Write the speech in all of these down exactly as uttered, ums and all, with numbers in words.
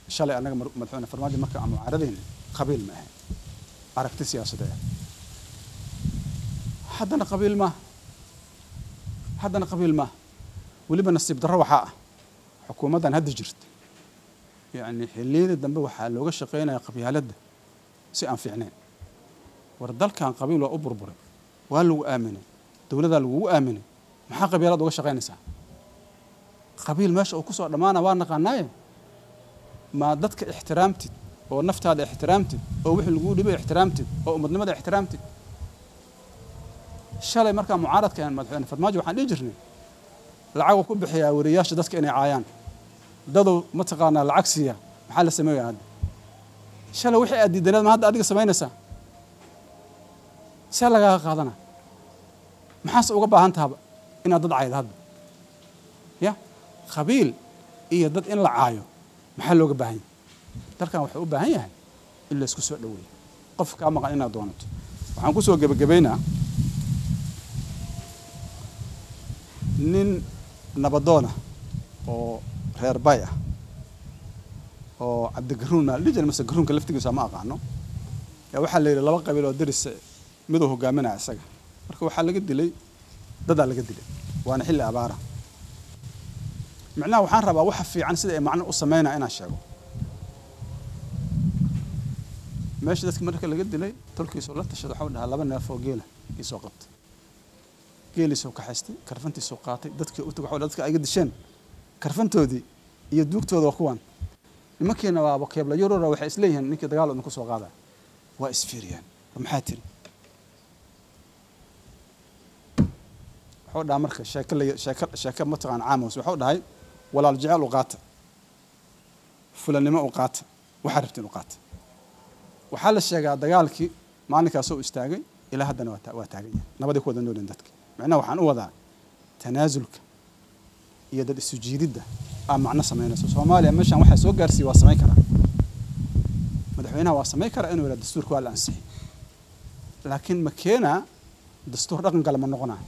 shalay anaga madaxweyne farmaajo marka aan mucaaradeen qabiil ma ahayn aragti siyaasadeed haddana qabiil ma haddana qabiil ma weliba nasiib darro waxaa ah xukuumaddan hadda jirta yacni xilliyada dambe waxaa looga shaqaynaya qabyaaladda si aan fiicnayn war dalkan qabiil waa u burburay waa lagu aaminay dowladdaa lagugu aaminay maxaa qabyaalad uga shaqaynaysaa qabiil meesha uu ku soo dhammaana waa naqaanaaye ما dadka ixtiraamtid oo naftaada ixtiraamtid oo wixii lagu dhibay ixtiraamtid oo ummadnimada ixtiraamtid shalay marka mucaaradka aan madaxweyne farmaajo waxaan dhigi jirnay lacag ku bixiyaa wariyaasha dadka inay caayaan dadu ma taqaana lacag siiya maxaa la sameeyaa hadda shalay wixii aad diidaneed ma hadda adiga samaynaysaa see lagaa qaadana maxaas uga baahan tahaba inaad dad caayid hadda ya qabiil iyo dad in la caayo maxaa looga baahan yahay dalkan wuxuu u baahan yahay in la isku soo dhaweeyo qof ka maqan inaad doonato waxaan ku soo gabagabeynaa nin nabadoona oo reer bay ah oo cabdigaruun lijal mase garuunka laftigiisa ma aqaano yaa waxaa la yidhi laba qabiil oo daris miduu hogaaminaya isaga marka waxaa laga dilay dadaa laga dilay waana xilli abaara معناه وحان ربا waxa fiican sida ay macna u sameeyna inaan sheego meesha dadka marka laga dilay tolkiisu la tashado waxa uu dhahaa laba neef oo geela isoo qabtay geeliso ka xastay karfantiisu qaatay dadkii u tago dadka ay disheen karfantoodii iyo duugtooda kuwan nimankeena waa bakeebla yurura waxay isleeyihiin ninkii dagaal uu ku soo qaaday waa isfiiriyaan maxaa tiri wuxuu dhahay marka sheekada sheekada sheekada ma taqaan caamos wuxuu dhahay walaal jecel u qaata fulanimo u qaata waxa rabtiin u qaata waxa la sheegaa dagaalkii maalinkaas oo istaagay ilaa haddana waa taagan yahay nabadii ku wada nooleen dadka macnaha waxaan u wadaa tanaasulka iyo dad isu jiidida aan macna sameynayso Soomaaliya meeshan waxa soo gaarsiiyay waa sameyn karaa madaxweynaha waa sameyn karaa inuu ila dastuurka waa la ansixiyay laakiin ma keena dastuur dhaqan kale ma noqonaa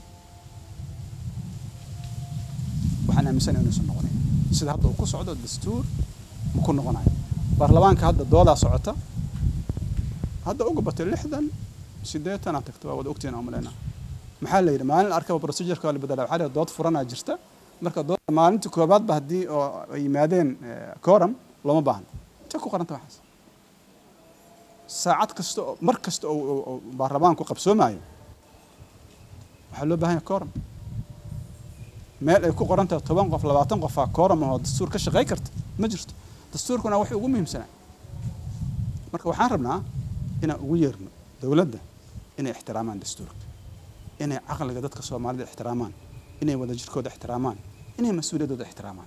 waxaan aaminsan inuu soo noqonay sida hadda uu ku socdo dastuur ma ku noqonay baarlamaanka hadda dooda socota hadda ugu batay lixdan sideetan aan tagto wada ogteen aan maleena maxaa la yiri maalin arkaba procedure ka la bedela waxa la dood furana jirta marka dood maalinta koobaad ba hadii ay yimaadeen kooram lama baahan ta ku qaranta waxaas saacad kasta mar kasta oo baarlamaanku qabsoomaayo waxa loo baahan yahay kooram meel ay ku qorantahay toban qof labaatan qof ah kooram oo dastuur ka shaqeey karta ma jirto dastuurkuna wax ugu muhiimsan marka waxaan rabnaa inaan ugu yeerno dawladda inay ixtiraamaan dastuurka inay aqliga dadka Soomaalida ixtiraamaan inay wada jirkooda ixtiraamaan inay mas'uuliyadooda ixtiraamaan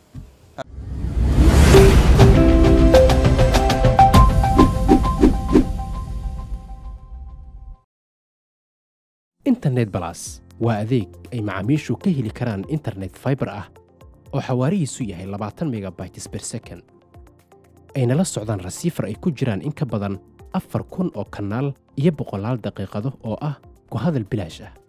internet plus waa adeeg ay macaamiishu ka heli karaan internet fiber ah oo xawaarihiisu yahay labaatan megabytes per second ayna la socdaan receiver ay ku jiraan in ka badan afar kun oo kanaal iyo boqolaal daqiiqado oo ah ku hadal bilaash ah